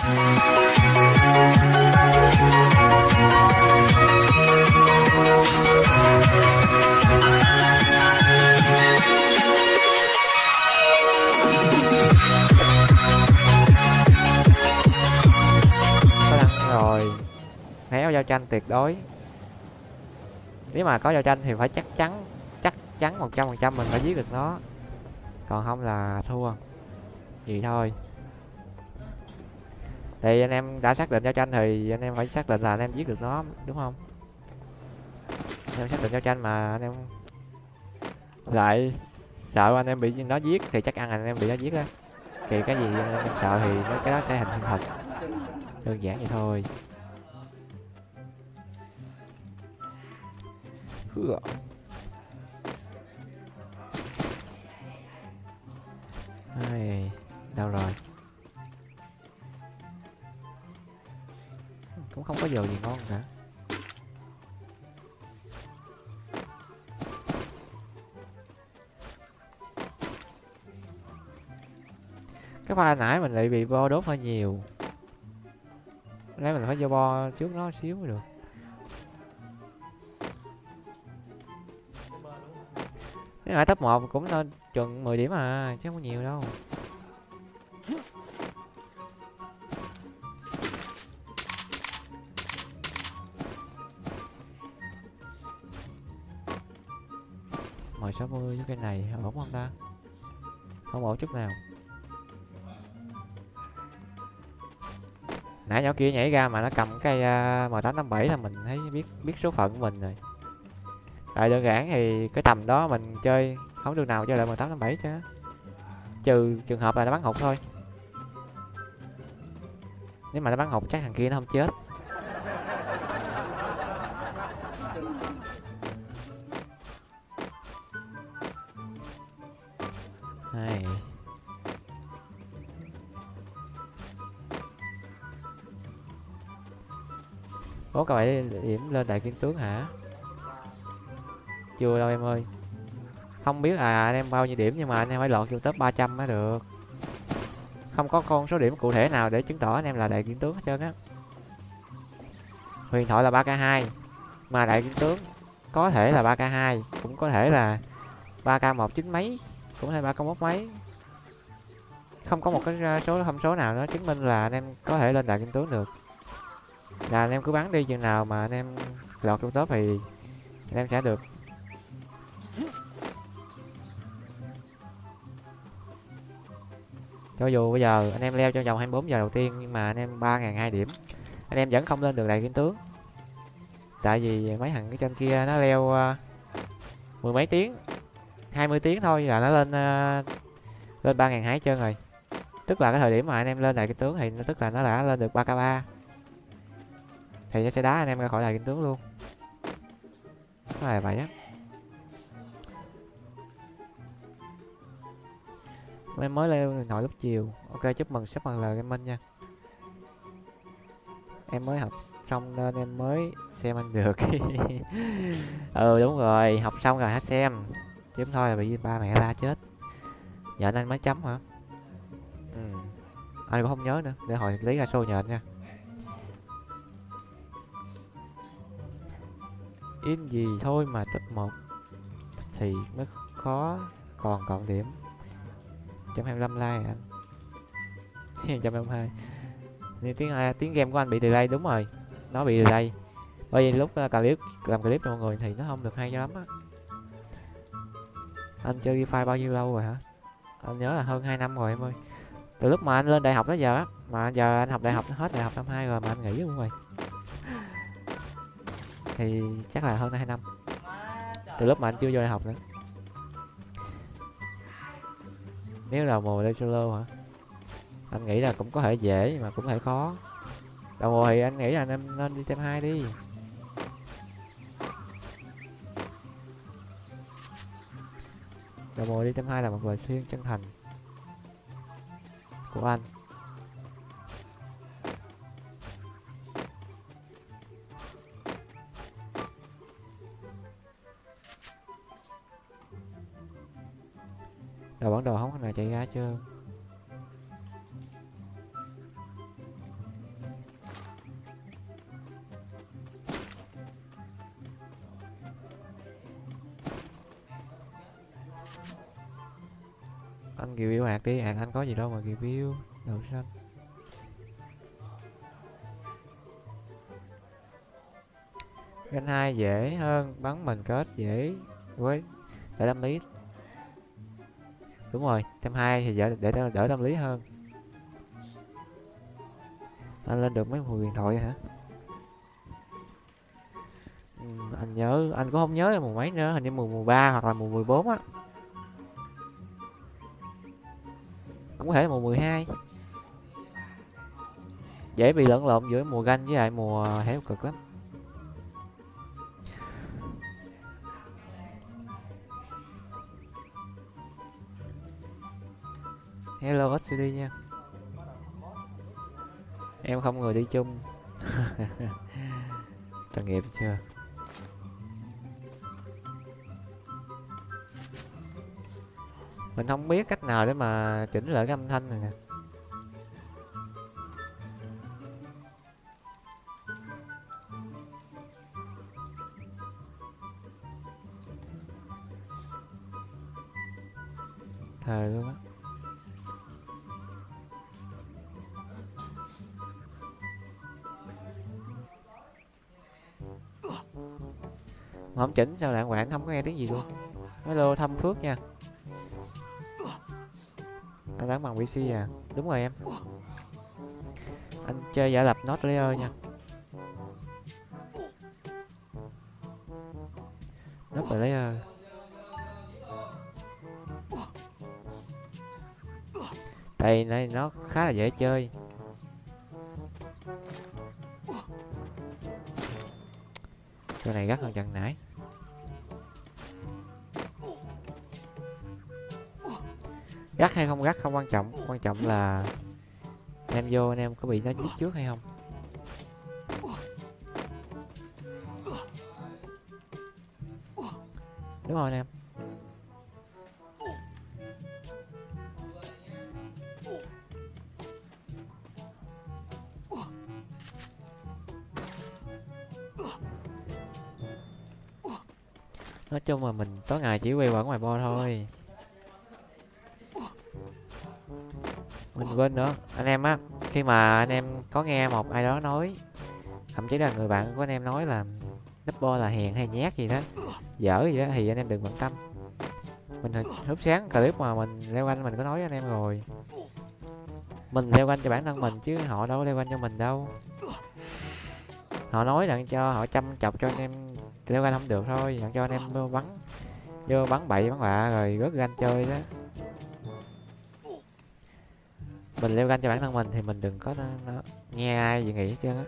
Rồi, néo giao tranh tuyệt đối. Nếu mà có giao tranh thì phải chắc chắn 100% mình phải giết được nó, còn không là thua. Vậy thôi. Thì anh em đã xác định giao tranh thì anh em phải xác định là anh em giết được nó, đúng không? Anh em xác định giao tranh mà anh em lại sợ anh em bị nó giết thì chắc ăn anh em bị nó giết đó. Thì cái gì anh em sợ thì cái đó sẽ thành hiện thực. Đơn giản vậy thôi. Ai, đâu rồi? Cũng không có đồ gì ngon cả. Cái pha nãy mình lại bị bo đốt hơi nhiều. Lấy mình phải vô bo trước nó xíu mới được. Cái nãy top 1 cũng nên chừng 10 điểm à, chứ không có nhiều đâu. Mời 60 với cái này ổn không ta? Không ổn chút nào. Nãy nhỏ kia nhảy ra mà nó cầm cái M857 là mình thấy biết số phận của mình rồi. Tại đơn giản thì cái tầm đó mình chơi không được nào chơi lại M857 chứ. Trừ trường hợp là nó bắn hụt thôi. Nếu mà nó bắn hụt chắc thằng kia nó không chết. Này. Bố các bạn điểm lên đại kim tướng hả? Chưa đâu em ơi. Không biết anh em bao nhiêu điểm nhưng mà anh em phải lọt vô top 300 mới được. Không có con số điểm cụ thể nào để chứng tỏ anh em là đại kim tướng hết trơn á. Huyền thoại là 3k2 mà đại kim tướng có thể là 3k2, cũng có thể là 3k1 chín mấy, cũng hay 3k1 mấy. Không có một cái số thông số nào nó chứng minh là anh em có thể lên đại kim tướng được. Là anh em cứ bắn đi, chừng nào mà anh em lọt trong top thì anh em sẽ được. Cho dù bây giờ anh em leo trong vòng 24 giờ đầu tiên nhưng mà anh em 3.200 điểm, anh em vẫn không lên được đại kim tướng. Tại vì mấy thằng cái trên kia nó leo mười mấy tiếng, 20 tiếng thôi là nó lên 3.200 hết trơn rồi. Tức là cái thời điểm mà anh em lên đại kim tướng thì tức là nó đã lên được 3k3, thì nó sẽ đá anh em ra khỏi đại kim tướng luôn. Nó là vậy á. Em mới leo điện thoại lúc chiều. Ok, chúc mừng sắp bằng lời gaming nha. Em mới học xong nên em mới xem anh được. Ừ đúng rồi, học xong rồi hả xem. Chấm thôi là bị ba mẹ la chết. Nhện anh mới chấm hả? Ừ. Anh cũng không nhớ nữa, để hồi lý ra số nhện nha. In gì thôi mà top 1 thì mới khó, còn điểm 125 like anh. 122. Nên tiếng game của anh bị delay, đúng rồi. Nó bị delay. Bởi vì lúc làm clip cho mọi người thì nó không được hay cho lắm á. Anh chơi Free Fire bao nhiêu lâu rồi hả? Anh nhớ là hơn 2 năm rồi em ơi. Từ lúc mà anh lên đại học tới giờ á, mà giờ anh học đại học hết đại học năm 2 rồi mà anh nghỉ luôn rồi. Thì chắc là hơn 2 năm. Từ lúc mà anh chưa vô đại học nữa. Nếu là mùa lên solo hả? Anh nghĩ là cũng có thể dễ mà cũng có thể khó. Đầu mùa thì anh nghĩ là anh em nên đi tem 2 đi. Đầu mùa đi tem 2 là một lời khuyên chân thành của anh. Đầu bản đồ không có nào chạy ra chưa? Anh review hạt đi, hạt anh có gì đâu mà review. Được xanh. Ganh 2 dễ hơn, bắn mình kết dễ với đỡ tâm lý. Đúng rồi, thêm 2 thì để đỡ tâm lý hơn. Anh lên được mấy mùi điện thoại hả? Anh nhớ, anh cũng không nhớ là mùa mấy nữa, hình như mùa 3 hoặc là mùa 14 á. Cũng có thể là mùa 12. Dễ bị lẫn lộn giữa mùa ganh với lại mùa héo cực lắm. Hello SCD nha. Em không người đi chung. Tội nghiệp chưa? Mình không biết cách nào để mà chỉnh lại cái âm thanh này nè. Thề luôn á. Mà không chỉnh sao đàng hoàng không có nghe tiếng gì luôn. Hello Thâm Phước nha. Anh bán bằng PC à? Đúng rồi em. Anh chơi giả lập Node Layer nha. Node Layer. Đây này nó khá là dễ chơi. Cái này gắt hơn trận nãy. Gắt hay không gắt không quan trọng, quan trọng là em vô anh em có bị nó giết trước hay không. Đúng rồi anh em. Nói chung là mình tối ngày chỉ quay vào ngoài bo thôi. Mình quên nữa anh em á, khi mà anh em có nghe một ai đó nói, thậm chí là người bạn của anh em nói là núp bo là hèn hay nhát gì đó, dở gì đó, thì anh em đừng bận tâm. Mình lúc sáng clip mà mình leo anh mình có nói với anh em rồi, mình leo anh cho bản thân mình chứ họ đâu leo anh cho mình đâu. Họ nói là cho họ chăm chọc cho anh em leo anh không được thôi, cho anh em vô bắn bậy bắn bạ rồi rớt ganh chơi đó. Mình leo ganh cho bản thân mình thì mình đừng có nó nghe ai gì nghĩ hết trơn á.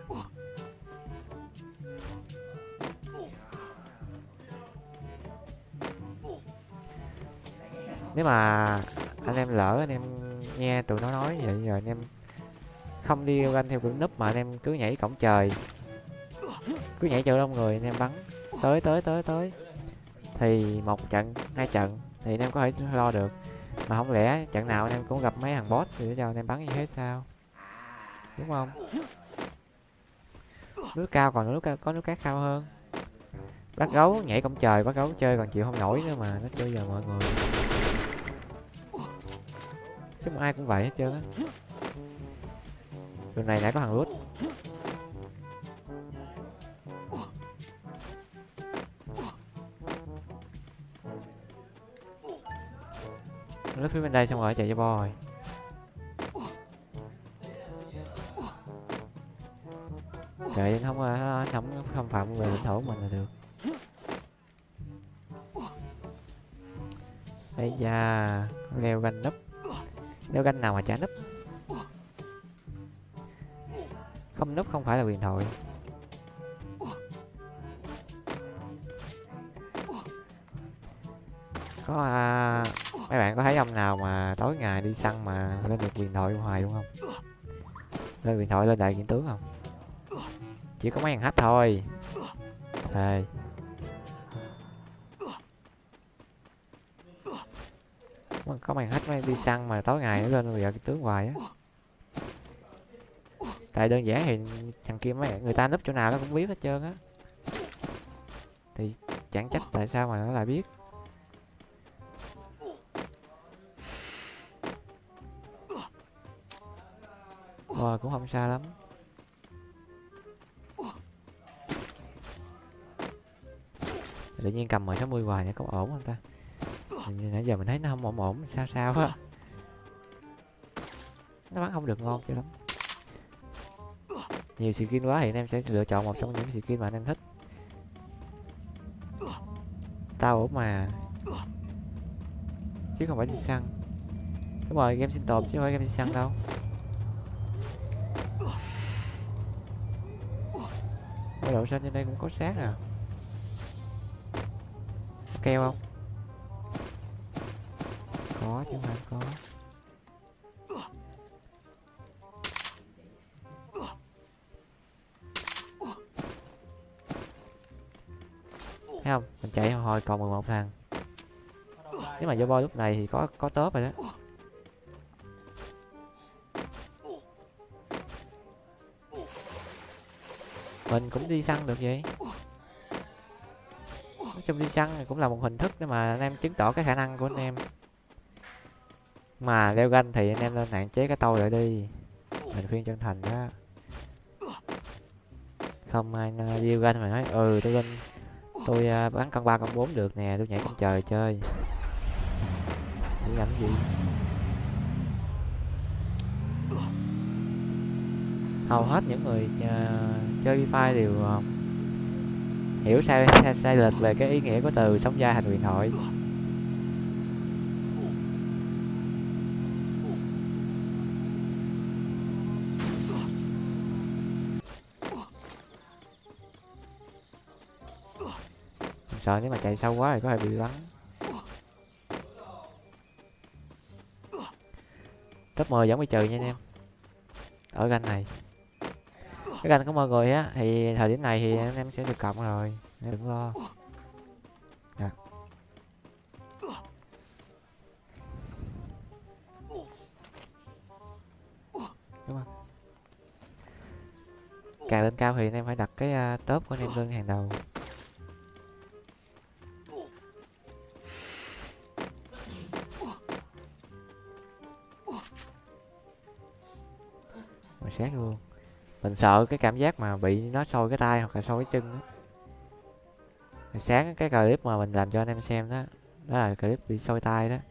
Nếu mà anh em lỡ anh em nghe tụi nó nói vậy rồi anh em không đi leo ganh theo kiểu núp mà anh em cứ nhảy cổng trời, cứ nhảy chỗ đông người anh em bắn tới thì một trận hai trận thì anh em có thể lo được, mà không lẽ trận nào anh em cũng gặp mấy thằng boss thì để cho anh em bắn như thế sao, đúng không? Núi cao còn núi cao, có núi cát cao hơn. Bắt gấu nhảy cổng trời, bắt gấu chơi còn chịu không nổi nữa mà nó chơi giờ mọi người, chứ ai cũng vậy hết trơn á. Đường này nãy có thằng lút. Lướt phía bên đây xong rồi chạy cho bo rồi. Trời không phạm về lãnh thổ của mình là được. Ây da, leo ganh núp. Leo ganh nào mà chả núp. Không núp không phải là huyền thoại. Có mấy bạn có thấy ông nào mà tối ngày đi săn mà lên được huyền thoại hoài luôn không? Lên huyền thoại lên đại kiện tướng không? Chỉ có mấy thằng hack thôi. Thề. Có mấy thằng hack mới đi săn mà tối ngày nó lên bây giờ cái tướng hoài á. Tại đơn giản thì thằng kia mấy người ta núp chỗ nào nó cũng biết hết trơn á. Thì chẳng trách tại sao mà nó lại biết. Rồi cũng không xa lắm. Tự nhiên cầm 10-60 hoài nha, có ổn không ta? Nãy giờ mình thấy nó không ổn ổn, sao sao á. Nó bắn không được ngon cho lắm. Nhiều skin quá thì anh em sẽ lựa chọn một trong những skin mà anh em thích. Tao ổn mà, chứ không phải đi săn. Đúng rồi, game sinh tồn chứ không phải game đi săn đâu. Cái độ xanh trên đây cũng có xác à. Có keo không? Có chứ mà có. Thấy không? Mình chạy hồi còn 11 thằng. Nếu mà vô boy lúc này thì có top rồi đó. Mình cũng đi săn được vậy. Nói chung đi săn cũng là một hình thức để mà anh em chứng tỏ cái khả năng của anh em. Mà leo ganh thì anh em nên hạn chế cái tôi lại đi. Mình khuyên chân thành đó. Không ai leo ganh mà nói tôi ganh, tôi bắn con 3 con 4 được nè, tôi nhảy con trời chơi. Nghĩ làm gì? Hầu hết những người chơi Free đều hiểu sai lệch về cái ý nghĩa của từ sống dai thành huyền thoại. Sợ nếu mà chạy sâu quá thì có thể bị bắn. Top 10 vẫn bị trừ nha anh em. Ở ganh này. Cái ganh của mọi người á thì thời điểm này thì anh em sẽ được cộng rồi, nên đừng lo. Nè. Đúng không? Càng lên cao thì anh em phải đặt cái top của anh em lên hàng đầu. Mà sát luôn. Mình sợ cái cảm giác mà bị nó sôi cái tay hoặc là sôi cái chân đó. Sáng cái clip mà mình làm cho anh em xem đó, đó là clip bị sôi tay đó.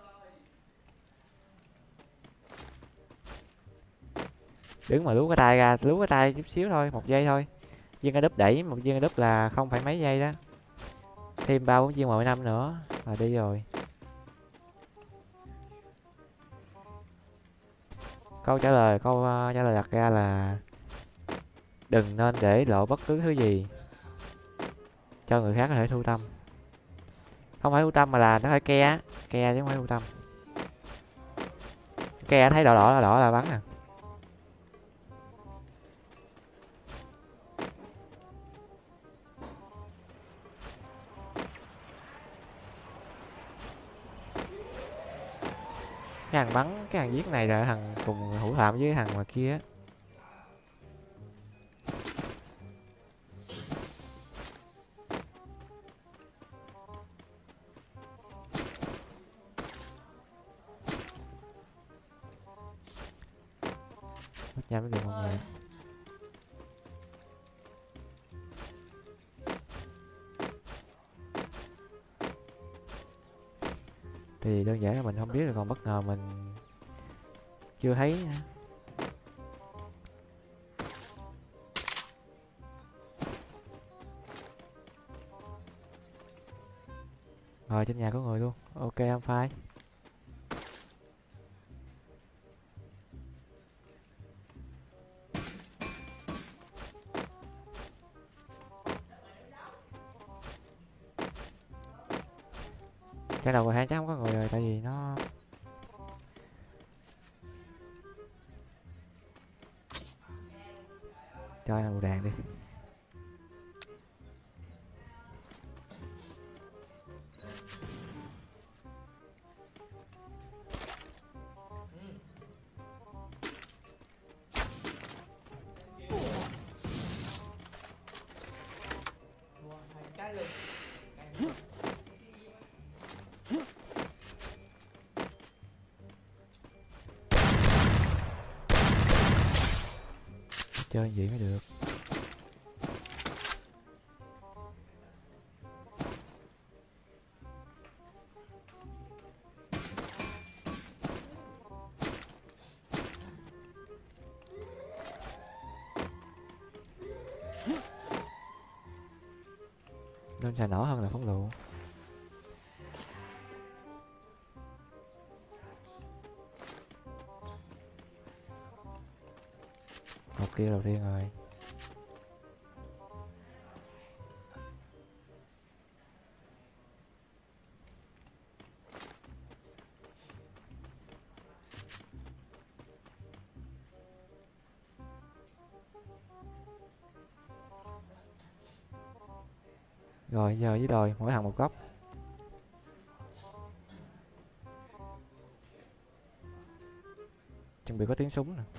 Đứng mà lú cái tay ra, lú cái tay chút xíu thôi, 1 giây thôi. Viên cái đúp đẩy, một viên cái đúp là không phải mấy giây đó. Thêm 3-4 viên mỗi năm nữa là đi rồi. Câu trả lời đặt ra là đừng nên để lộ bất cứ thứ gì cho người khác có thể thu tâm. Không phải thu tâm mà là nó phải ke á, ke chứ không phải thu tâm. Ke thấy đỏ đỏ là bắn à. Cái thằng bắn, cái thằng giết này là thằng cùng hữu phạm với thằng mà kia á. Mất nha mới được mọi người. Thì đơn giản là mình không biết rồi, còn bất ngờ mình chưa thấy. Rồi trên nhà có người luôn. Ok không phai. Cái đầu hai chắc không có người rồi, tại vì nó cho ăn đồ đàn đi. chơi gì mới được. Nên xài nỏ hơn là phóng lựu. Một kia đầu tiên rồi. Rồi giờ với đồi mỗi thằng một góc. Chuẩn bị có tiếng súng nè.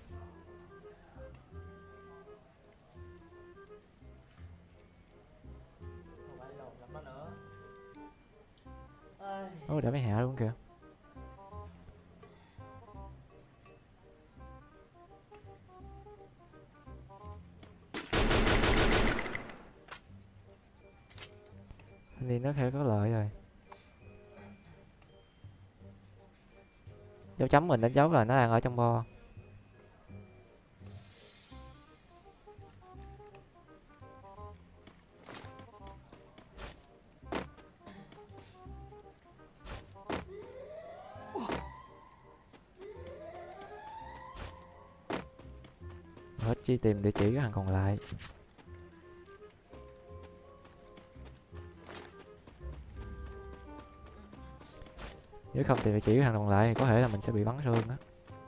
Ôi đã mấy hạ luôn kìa. Thì nó sẽ có lợi rồi. Dấu chấm mình đánh dấu là nó đang ở trong bo. Hết chi tìm địa chỉ cái thằng còn lại. Nếu không tìm địa chỉ cái thằng còn lại thì có thể là mình sẽ bị bắn thương đó.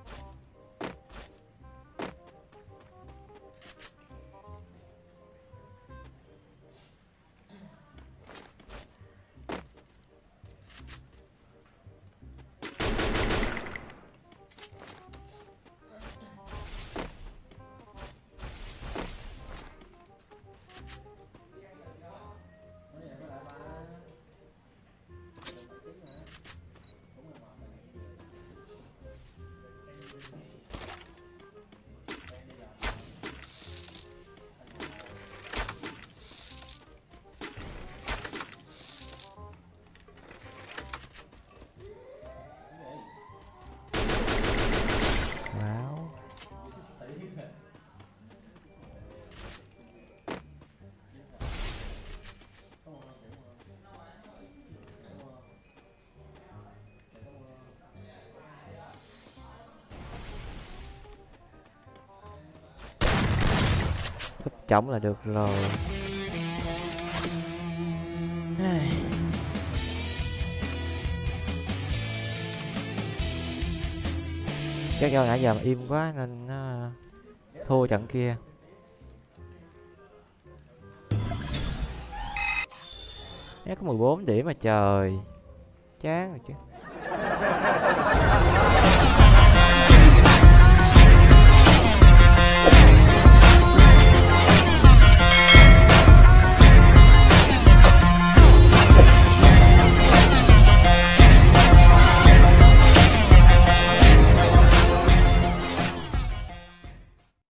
Chống là được rồi. Chắc do nãy giờ mà im quá nên nó thua trận kia. Nó có 14 điểm mà trời. Chán rồi chứ.